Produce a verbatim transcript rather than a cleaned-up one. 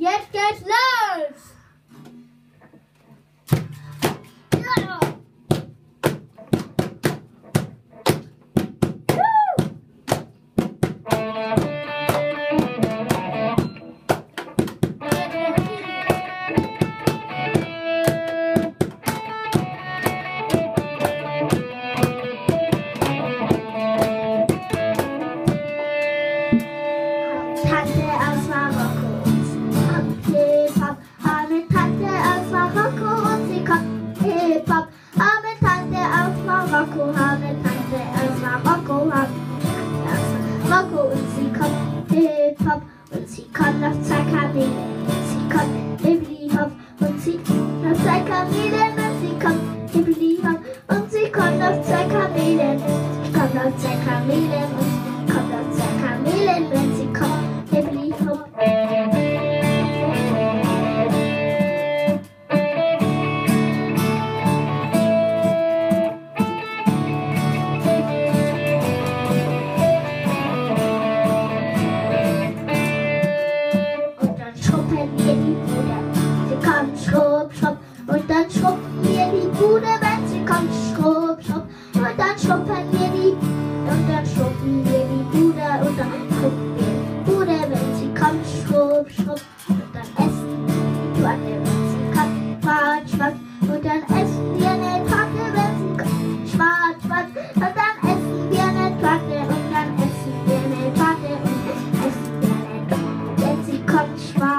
Jetzt geht's los! Ja. Tante aus Marokko und Hip-Hop. Arme Tante aus Marokko und sie kommt Hip-Hop. Arme Tante aus Marokko, arme Tante aus Marokko, arme Tante aus Marokko und sie kommt Hip-Hop. Und sie kommt auf zwei Kamelen und sie kommt Hippity-Hop. Und sie kommt auf zwei Kamelen und sie kommt Hippity-Hop. Und sie kommt auf zwei Kamelen. Sie kommt auf zwei Kamelen und sie kommt auf zwei Kamelen, wenn sie kommt. Schrupp, schrupp, und dann schruppen wir die Bude, wenn sie kommt, schrupp, schrupp, und dann schruppen wir die, und dann schruppen wir die Bude, und dann schruppen wir die Bude, wenn sie kommt, schrupp, schrupp, und dann essen die Torte, wenn sie kommt, schwarz, schwarz, und dann essen wir eine Torte, wenn sie kommt, schwarz, schwarz, und dann essen wir eine Torte, und dann essen wir eine Torte, und dann essen wir eine Torte, wenn sie kommt, schwarz.